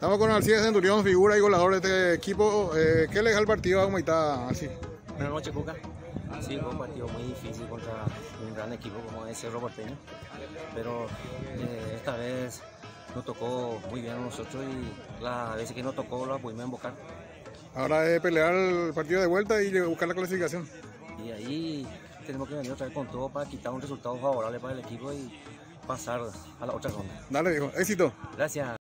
Estamos con Alcides Centurión, figura y goleador de este equipo. ¿Qué le deja el partido a Humaitá, así? Buenas noches, Cuca. Sí, fue un partido muy difícil contra un gran equipo como es Cerro Porteño, pero esta vez nos tocó muy bien a nosotros y las veces que nos tocó la pudimos invocar. Ahora es pelear el partido de vuelta y buscar la clasificación. Y ahí tenemos que venir otra vez con todo para quitar un resultado favorable para el equipo y pasar a la otra ronda. Dale, viejo, éxito. Gracias.